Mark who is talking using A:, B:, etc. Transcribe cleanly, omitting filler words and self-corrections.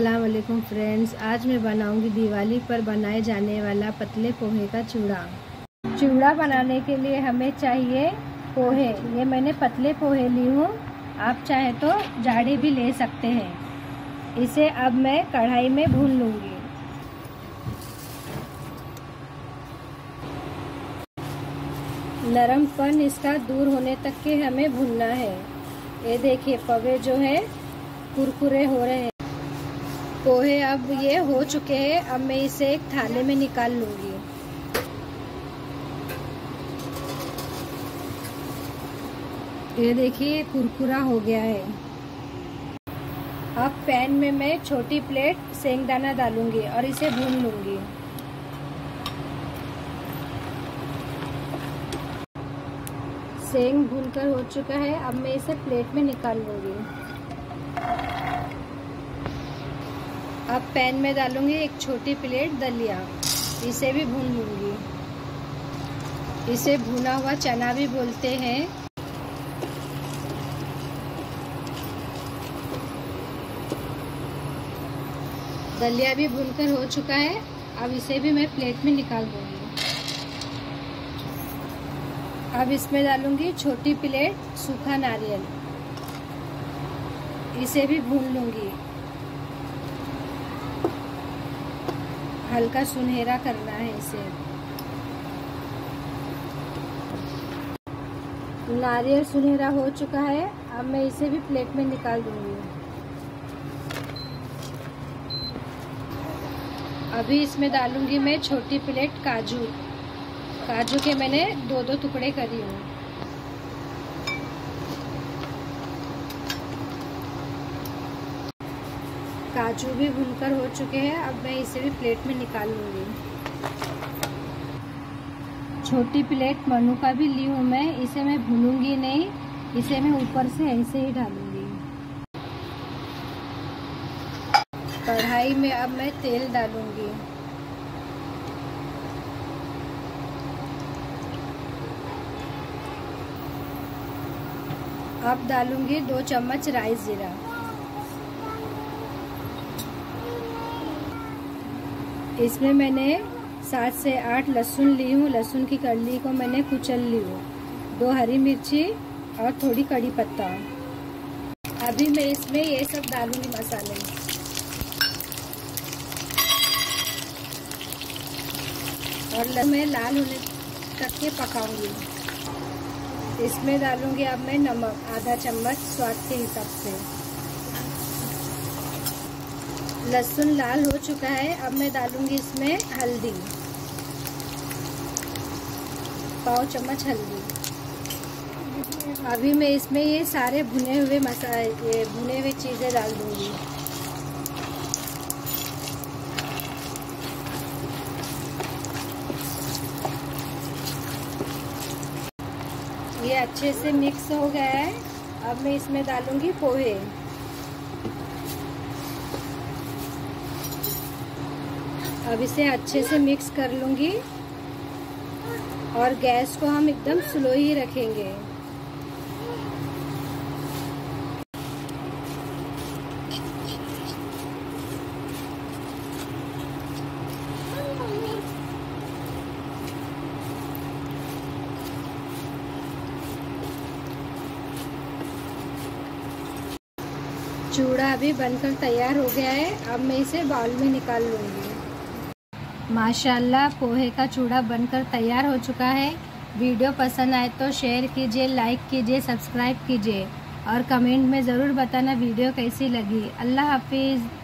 A: अस्सलाम वालेकुम फ्रेंड्स, आज मैं बनाऊंगी दिवाली पर बनाए जाने वाला पतले पोहे का चूड़ा। चूड़ा बनाने के लिए हमें चाहिए पोहे। ये मैंने पतले पोहे ली हूँ, आप चाहे तो जाड़े भी ले सकते हैं। इसे अब मैं कढ़ाई में भून लूँगी। नरमपन इसका दूर होने तक के हमें भूनना है। ये देखिए पवे जो है कुरकुरे हो रहे हैं। पोहे अब ये हो चुके हैं। अब मैं इसे एक थाले में निकाल लूंगी। ये देखिए कुरकुरा हो गया है। अब पैन में मैं छोटी प्लेट सेंगदाना डालूंगी और इसे भून लूंगी। सेंग भूनकर हो चुका है। अब मैं इसे प्लेट में निकाल लूंगी। अब पैन में डालूंगी एक छोटी प्लेट दलिया, इसे भी भून लूंगी। इसे भुना हुआ चना भी बोलते हैं। दलिया भी भूनकर हो चुका है। अब इसे भी मैं प्लेट में निकाल दूंगी। अब इसमें डालूंगी छोटी प्लेट सूखा नारियल, इसे भी भून लूंगी। हल्का सुनहरा करना है इसे। नारियल सुनहरा हो चुका है। अब मैं इसे भी प्लेट में निकाल दूंगी। अभी इसमें डालूंगी मैं छोटी प्लेट काजू। काजू के मैंने दो टुकड़े करी हूँ। काजू भी भूनकर हो चुके हैं। अब मैं इसे भी प्लेट में निकाल लूंगी। छोटी प्लेट मनु का भी ली हूँ मैं। इसे मैं भूनूंगी नहीं, इसे मैं ऊपर से ऐसे ही डालूंगी। कढ़ाई में अब मैं तेल डालूंगी। अब डालूंगी 2 चम्मच राई जीरा। इसमें मैंने 7 से 8 लहसुन ली हूँ। लहसुन की कली को मैंने कुचल ली हूँ। 2 हरी मिर्ची और थोड़ी कड़ी पत्ता। अभी मैं इसमें ये सब डालूंगी मसाले। और मैं लाल होने तक के पकाऊंगी। इसमें डालूंगी अब मैं नमक आधा चम्मच स्वाद के हिसाब से। लहसुन लाल हो चुका है। अब मैं डालूंगी इसमें हल्दी, पाव चम्मच हल्दी। अभी मैं इसमें ये सारे भुने हुए मसाले, ये भुने हुए चीज़ें डाल दूंगी। ये अच्छे से मिक्स हो गया है। अब मैं इसमें डालूंगी पोहे। अब इसे अच्छे से मिक्स कर लूंगी और गैस को हम एकदम स्लो ही रखेंगे। चूड़ा अभी बनकर तैयार हो गया है। अब मैं इसे बाउल में निकाल लूंगी। माशाल्लाह पोहे का चूड़ा बनकर तैयार हो चुका है। वीडियो पसंद आए तो शेयर कीजिए, लाइक कीजिए, सब्सक्राइब कीजिए और कमेंट में ज़रूर बताना वीडियो कैसी लगी। अल्लाह हाफिज़।